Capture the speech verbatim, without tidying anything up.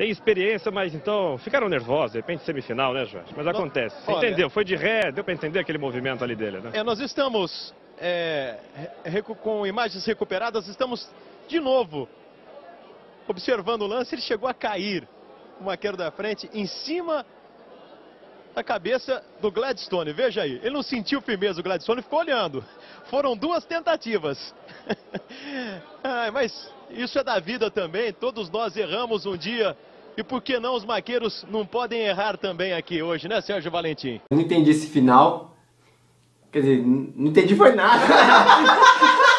tem experiência, mas então ficaram nervosos, de repente semifinal, né, Jorge? Mas acontece. Você Olha, entendeu? Foi de ré, deu para entender aquele movimento ali dele, né? É, nós estamos é, com imagens recuperadas, estamos de novo observando o lance. Ele chegou a cair, uma queda da frente, em cima da cabeça do Gladstone. Veja aí, ele não sentiu firmeza, o Gladstone ficou olhando. Foram duas tentativas. Ai, mas isso é da vida também, todos nós erramos um dia. E por que não os maqueiros não podem errar também aqui hoje, né, Sérgio Valentim? Eu não entendi esse final. Quer dizer, não entendi foi nada.